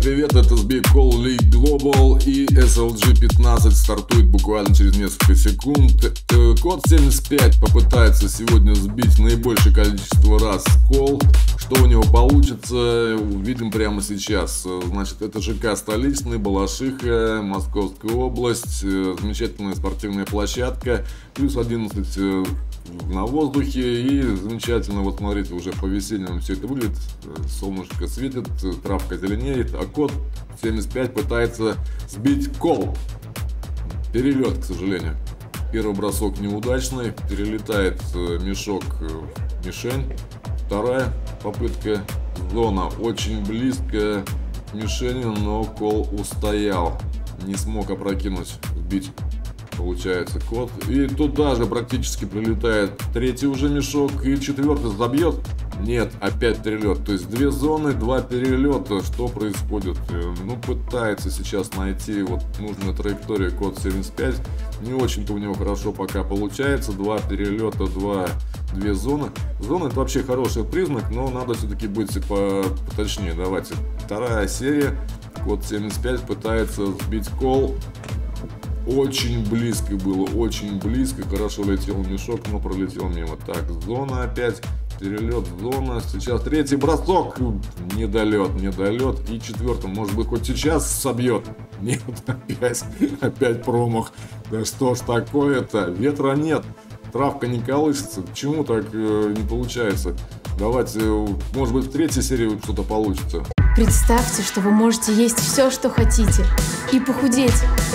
привет, это SBCall League Global и SLG 15 стартует буквально через несколько секунд. Код 75 попытается сегодня сбить наибольшее количество раз кол. Что у него получится, увидим прямо сейчас. Значит, это ЖК Столичный, Балашиха, Московская область, замечательная спортивная площадка, плюс 11 на воздухе и замечательно, вот смотрите, уже по-весеннему все это выглядит, солнышко светит, травка зеленеет, а код 75 пытается сбить кол. Перелет, к сожалению. Первый бросок неудачный, перелетает мешок в мишень. Вторая попытка, зона очень близко к мишени, но кол устоял, не смог опрокинуть, сбить. Получается код. И туда же практически прилетает третий уже мешок. И четвертый забьет. Нет, опять перелет. То есть две зоны, два перелета. Что происходит? Ну, пытается сейчас найти вот нужную траекторию код 75. Не очень-то у него хорошо пока получается. Два перелета, две зоны. Зона — это вообще хороший признак, но надо все-таки быть поточнее. Давайте. Вторая серия. Код 75 пытается сбить кол. Очень близко было, очень близко. Хорошо летел мешок, но пролетел мимо. Так, зона опять. Перелет, зона. Сейчас третий бросок. Недолет. И четвертый. Может быть, хоть сейчас собьет. Нет, опять промах. Да что ж такое-то? Ветра нет. Травка не колышется. Почему так не получается? Давайте, может быть, в третьей серии что-то получится. Представьте, что вы можете есть все, что хотите, и похудеть.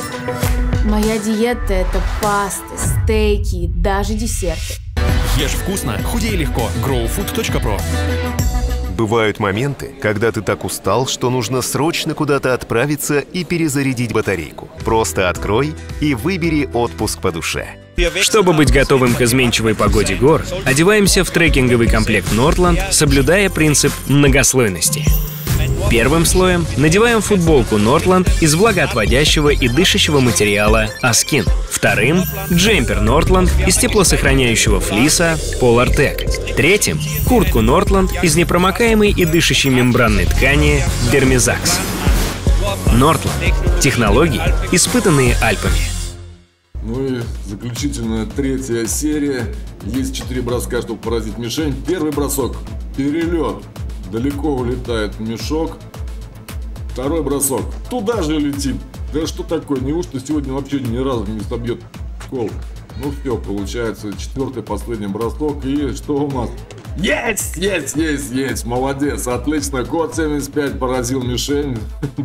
Моя диета – это пасты, стейки, даже десерты. Ешь вкусно, худей легко. Growfood.pro. Бывают моменты, когда ты так устал, что нужно срочно куда-то отправиться и перезарядить батарейку. Просто открой и выбери отпуск по душе. Чтобы быть готовым к изменчивой погоде гор, одеваемся в трекинговый комплект Nordland, соблюдая принцип многослойности. Первым слоем надеваем футболку Nordland из влагоотводящего и дышащего материала Askin. Вторым — джемпер Nordland из теплосохраняющего флиса Polartec. Третьим — куртку Nordland из непромокаемой и дышащей мембранной ткани Dermizax. Nordland. Технологии, испытанные Альпами. Ну и заключительная третья серия. Есть 4 броска, чтобы поразить мишень. Первый бросок. Перелет. Далеко улетает мешок. Второй бросок. Туда же летит. Да что такое? Неужто сегодня вообще ни разу не собьет кол? Ну все, получается четвертый последний бросок. И что у нас? Есть! Молодец, отлично. Код 75 поразил мишень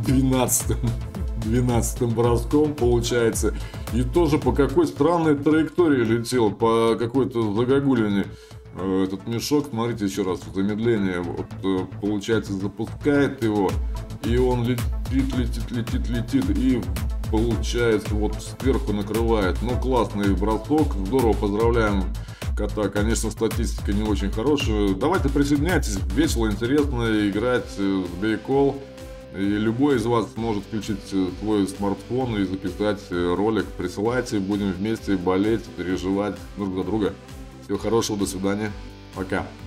12-м броском, получается. И тоже по какой странной траектории летел, по какой-то загогулине. Этот мешок, смотрите еще раз, замедление, вот, получается, запускает его, и он летит, и получается, вот сверху накрывает. Ну, классный бросок, здорово, поздравляем кота. Конечно, статистика не очень хорошая. Давайте присоединяйтесь, весело, интересно играть в SBCall. И любой из вас может включить свой смартфон и записать ролик. Присылайте, будем вместе болеть, переживать друг за друга. Всего хорошего, до свидания, пока.